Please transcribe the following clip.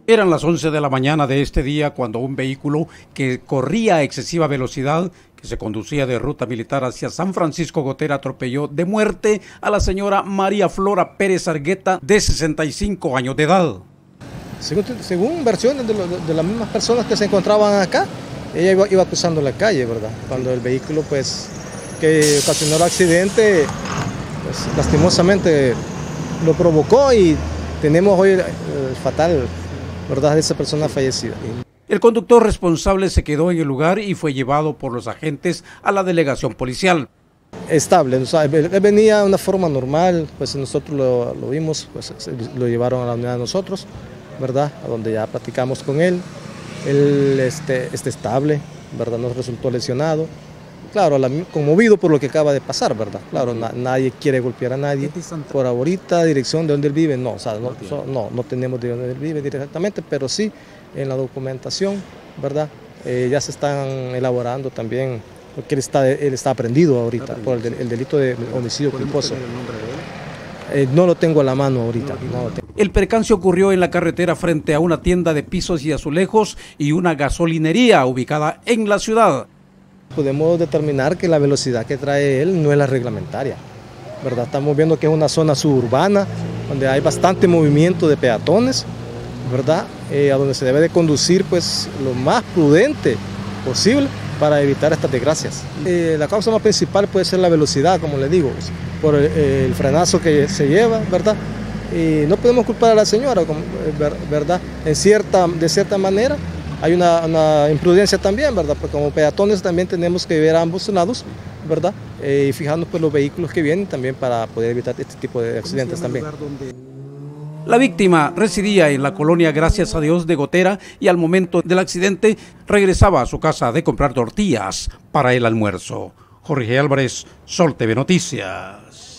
Eran las 11 de la mañana de este día cuando un vehículo que corría a excesiva velocidad, que se conducía de ruta militar hacia San Francisco Gotera, atropelló de muerte a la señora María Flora Pérez Argueta, de 65 años de edad. Según versiones de las mismas personas que se encontraban acá, ella iba cruzando la calle, ¿verdad? Cuando el vehículo que ocasionó el accidente, pues, lastimosamente lo provocó y tenemos hoy el fatal, ¿verdad?, de esa persona fallecida. El conductor responsable se quedó en el lugar y fue llevado por los agentes a la delegación policial. Estable, o sea, él venía de una forma normal, pues nosotros lo vimos, pues lo llevaron a la unidad de nosotros, ¿verdad?, a donde ya platicamos con él. Él está estable, ¿verdad?, no resultó lesionado. Claro, conmovido por lo que acaba de pasar, ¿verdad? Claro, nadie quiere golpear a nadie. Por ahorita, dirección de donde él vive, no, o sea, no tenemos de donde él vive directamente, pero sí en la documentación, ¿verdad? Ya se están elaborando también, porque él está aprendido ahorita por el delito de homicidio culposo. No lo tengo a la mano ahorita. El percance ocurrió en la carretera frente a una tienda de pisos y azulejos y una gasolinería ubicada en la ciudad. Podemos determinar que la velocidad que trae él no es la reglamentaria, ¿verdad? Estamos viendo que es una zona suburbana donde hay bastante movimiento de peatones, ¿verdad? A donde se debe de conducir pues lo más prudente posible para evitar estas desgracias. La causa más principal puede ser la velocidad, como le digo, por el frenazo que se lleva, ¿verdad? Y no podemos culpar a la señora, ¿verdad? De cierta manera hay una imprudencia también, ¿verdad? Porque como peatones también tenemos que ver a ambos lados, ¿verdad? Y fijarnos pues los vehículos que vienen también para poder evitar este tipo de accidentes también. La víctima residía en la colonia Gracias a Dios de Gotera y al momento del accidente regresaba a su casa de comprar tortillas para el almuerzo. Jorge Álvarez, Sol TV Noticias.